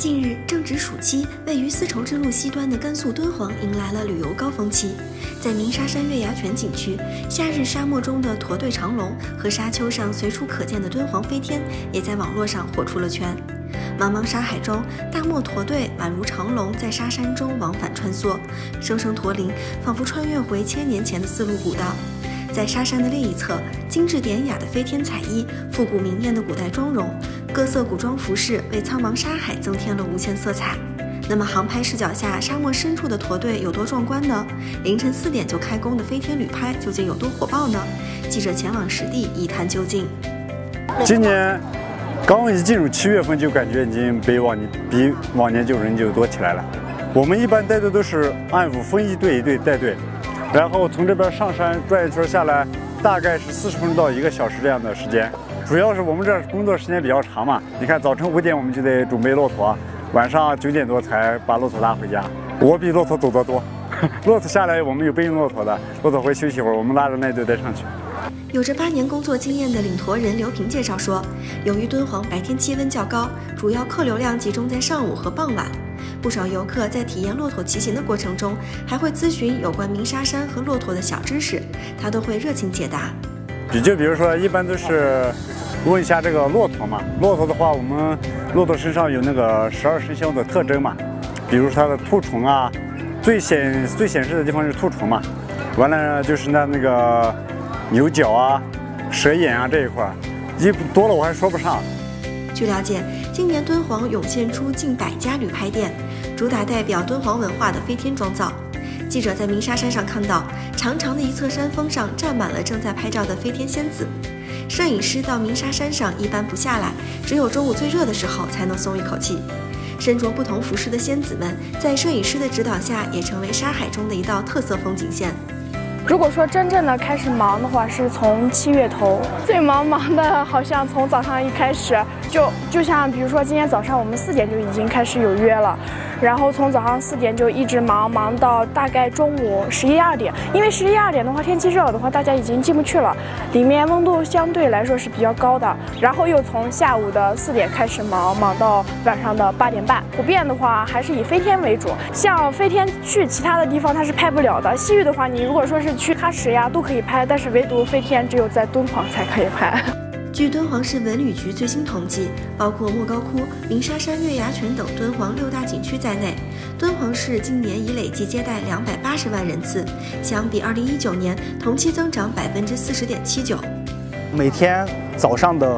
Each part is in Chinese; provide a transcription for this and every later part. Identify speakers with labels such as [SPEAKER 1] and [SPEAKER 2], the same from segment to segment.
[SPEAKER 1] 近日正值暑期，位于丝绸之路西端的甘肃敦煌迎来了旅游高峰期。在鸣沙山月牙泉景区，夏日沙漠中的驼队长龙和沙丘上随处可见的敦煌飞天，也在网络上火出了圈。茫茫沙海中，大漠驼队宛如长龙在沙山中往返穿梭，声声驼铃仿佛穿越回1000年前的丝路古道。在沙山的另一侧，精致典雅的飞天彩衣，复古明艳的古代妆容，各色古装服饰为苍茫沙海增添了无限色彩。那么航拍视角下沙漠深处的驼队有多壮观呢？凌晨4点就开工的飞天旅拍究竟有多火爆呢？记者前往实地一探究竟。
[SPEAKER 2] 今年刚一进入7月份，就感觉已经比往年就人就多起来了。我们一般带队都是按5分一队一队带队，然后从这边上山转一圈下来，大概是40分钟到1个小时这样的时间。主要是我们这工作时间比较长嘛，你看早晨5点我们就得准备骆驼，晚上9点多才把骆驼拉回家。我比骆驼走得多，骆驼下来我们有背骆驼的，骆驼会休息会儿，我们拉着那队再上去。
[SPEAKER 1] 有着8年工作经验的领驼人刘平介绍说，由于敦煌白天气温较高，主要客流量集中在上午和傍晚。不少游客在体验骆驼骑行的过程中，还会咨询有关鸣沙山和骆驼的小知识，他都会热情解答。
[SPEAKER 2] 比如说，一般都是问一下这个骆驼嘛。骆驼的话，我们骆驼身上有那个12生肖的特征嘛，比如说它的兔唇啊，最显示的地方是兔唇嘛。完了就是那个牛角啊、蛇眼啊这一块，多了我还说不上。
[SPEAKER 1] 据了解，今年敦煌涌现出近100家旅拍店，主打代表敦煌文化的飞天妆造。记者在鸣沙山上看到，长长的一侧山峰上站满了正在拍照的飞天仙子。摄影师到鸣沙山上一般不下来，只有中午最热的时候才能松一口气。身着不同服饰的仙子们，在摄影师的指导下，也成为沙海中的一道特色风景线。
[SPEAKER 3] 如果说真正的开始忙的话，是从7月头，最忙的好像从早上一开始，就像比如说今天早上我们4点就已经开始有约了，然后从早上4点就一直忙到大概中午11、12点，因为11、12点的话天气热的话，大家已经进不去了，里面温度相对来说是比较高的，然后又从下午的4点开始忙到晚上的8点半。普遍的话还是以飞天为主，像飞天去其他的地方它是拍不了的，西域的话你如果说是去喀什呀都可以拍，但是唯独飞天只有在敦煌才可以拍。
[SPEAKER 1] 据敦煌市文旅局最新统计，包括莫高窟、鸣沙山、月牙泉等敦煌6大景区在内，敦煌市今年已累计接待280万人次，相比2019年同期增长40.79%。
[SPEAKER 4] 每天早上的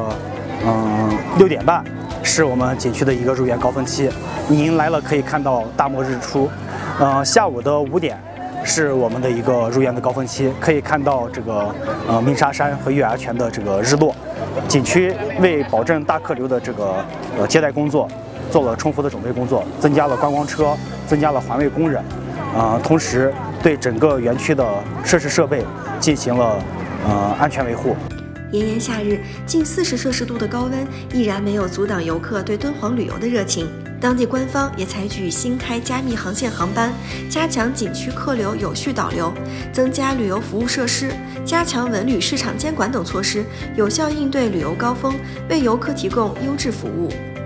[SPEAKER 4] 6点半是我们景区的一个入园高峰期，您来了可以看到大漠日出。下午的5点是我们的一个入园的高峰期，可以看到这个鸣沙山和月牙泉的这个日落。景区为保证大客流的这个接待工作做了充分的准备工作，增加了观光车，增加了环卫工人，同时对整个园区的设施设备进行了安全维护。
[SPEAKER 1] 炎炎夏日，近40摄氏度的高温依然没有阻挡游客对敦煌旅游的热情。当地官方也采取新开加密航线航班，加强景区客流有序导流，增加旅游服务设施，加强文旅市场监管等措施，有效应对旅游高峰，为游客提供优质服务。